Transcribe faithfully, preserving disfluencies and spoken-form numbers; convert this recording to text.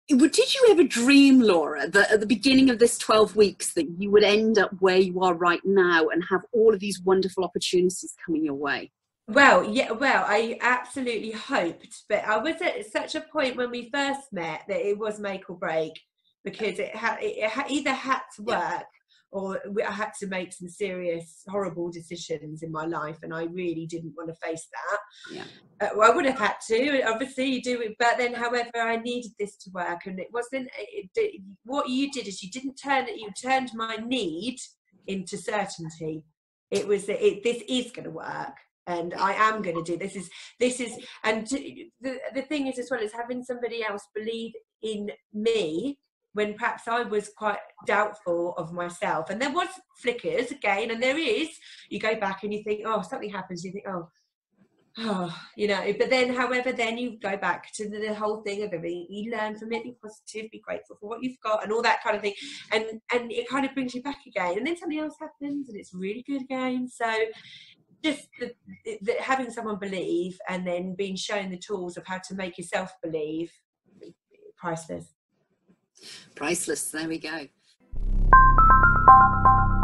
Would- Did you ever dream, Laura, that at the beginning of this twelve weeks that you would end up where you are right now and have all of these wonderful opportunities coming your way? Well, yeah, well, I absolutely hoped, but I was at such a point when we first met that it was make or break, because it had it ha- either had to Yeah. work, or we- I had to make some serious, horrible decisions in my life, and I really didn't want to face that. Yeah. Uh, well, I would have had to, obviously, you do it, but then, however, I needed this to work, and it wasn't. It, it, what you did is you didn't turn it. You turned my need into certainty. It was that it, this is going to work. And I am going to do this. Is this is and to, the the thing is as well is having somebody else believe in me when perhaps I was quite doubtful of myself. And there was flickers again, and there is. You go back and you think, oh, something happens. You think, oh, oh, you know. But then, however, then you go back to the, the whole thing of everything. You learn from it. Be positive. Be grateful for what you've got, and all that kind of thing. And and it kind of brings you back again. And then something else happens, and it's really good again. So. Just the, the, having someone believe and then being shown the tools of how to make yourself believe, priceless. Priceless. There we go.